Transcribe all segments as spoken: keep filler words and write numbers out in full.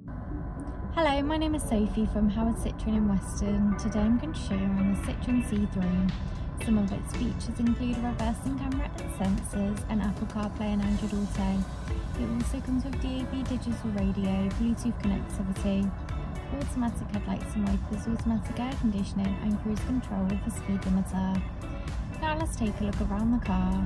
Hello, my name is Sophie from Howard Citroen in Weston. Today I'm going to show you around the Citroen C three. Some of its features include a reversing camera and sensors, and Apple CarPlay and Android Auto. It also comes with D A B digital radio, Bluetooth connectivity, automatic headlights and wipers, automatic air conditioning and cruise control with a speed limiter. Now let's take a look around the car.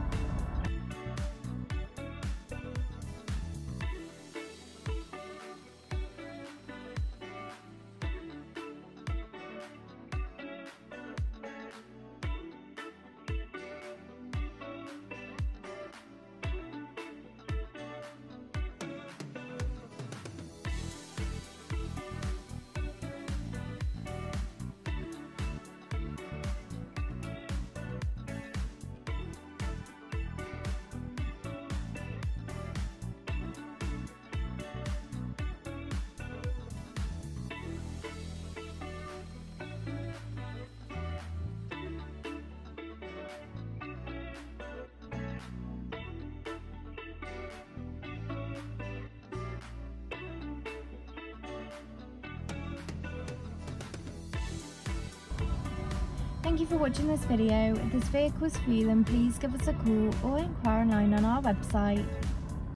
Thank you for watching this video. If this vehicle is for you, then please give us a call or inquire online on our website.